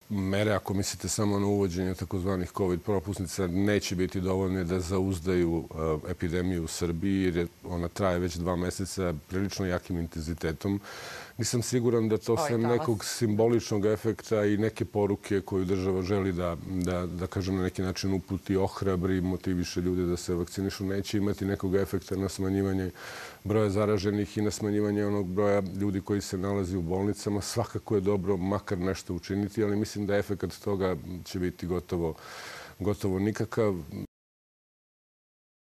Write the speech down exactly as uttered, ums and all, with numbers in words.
mere, ako mislite samo na uvođenje takozvanih COVID propusnica, neće biti dovoljne da zauzdaju epidemiju u Srbiji, jer ona traje već dva meseca prilično jakim intenzitetom. Nisam siguran da to sem nekog simboličnog efekta i neke poruke koju država želi da, da, da kažem, na neki način uputi, ohrabri, motiviše ljude da se vakcinišu, neće imati nekog efekta na smanjivanje broja zaraženih i na smanjivanje onog broja ljudi koji se nalazi u bolnicama. Svakako je dobro makar nešto učiniti, ali mislim da efekat toga će biti gotovo, gotovo nikakav.